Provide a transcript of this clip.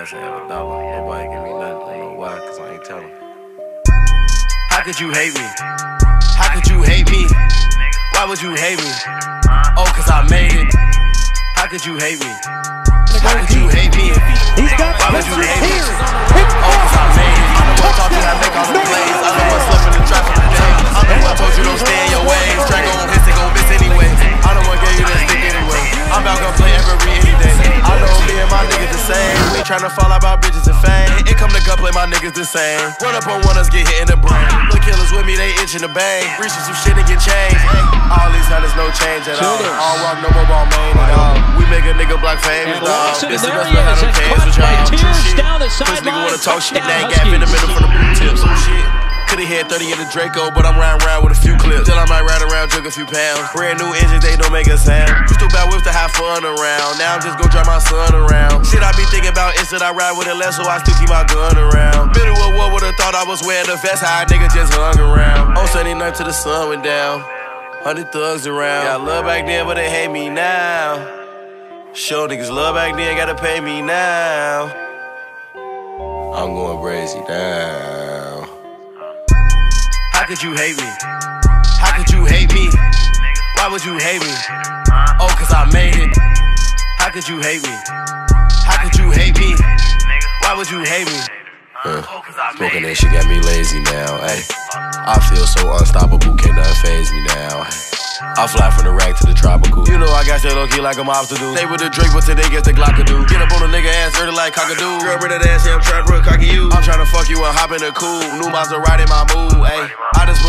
ass and have $1. Nobody give me nothing. I don't know why, cause I ain't telling. How could you hate me? How could you hate me? Why would you hate me? Oh, cause I made it. How could you hate me? How could you hate me? Why would you hate me? Oh, cause I made it. I'm the one taught you how to make all the plays. I'm the one slept in the trap for the day. I'm the one told you don't stay in your ways. Track gon' hit, they gon' miss anyway. I'm the one gave you that stick anyway. I'm about gon' play any day. I know me and my niggas the same. We ain't tryna fall out about bitches and fame. It come to gunplay, my niggas the same. Run up on one, us get hit in the brain. Look killers with me, they itching the bang. Reaching some shit and get changed. All these hunters, no change at all. All walk, no more ball main at all. We make a nigga block famous, dog. This is us, but I don't care with y'all. True shit. Cause nigga wanna talk shit, they ain't gap in the middle from the blue tips. Some shit. Could've had 30 in the Draco, but I'm riding around with a few clips. Till I might ride around, jug a few pounds. Brand new engines, they don't make a sound. Used to bad whips to have fun around. Now I'm just gon' drive my son around. Shit I be thinking about is that I ride with it less, so I still keep my gun around. Middle of war, would've thought I was wearing the vest, how a nigga just hung around. On Sunday night till the sun went down. 100 thugs around. Got love back then, but they hate me now. Show niggas love back then, gotta pay me now. I'm going crazy now. How could you hate me? How could you hate me? Why would you hate me? Oh, cause I made it. How could you hate me? How could you hate me? Why would you hate me? Smoking that shit got me lazy now, ayy. I feel so unstoppable, can't nothing phase me now. I fly from the rack to the tropical. You know I got that low-key like a mobster do. Stay with the Drake, but today gets the Glock-a-doo. Get up on a nigga ass early like cockadoo. Girl, bring that ass, yeah, I'm trying to cocky you. I'm trying to fuck you and hop in the cool. New Maserati, my move, ayy. I just